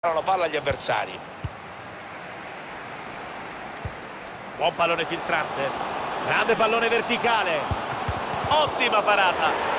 la palla agli avversari. Buon pallone filtrante, grande pallone verticale, ottima parata.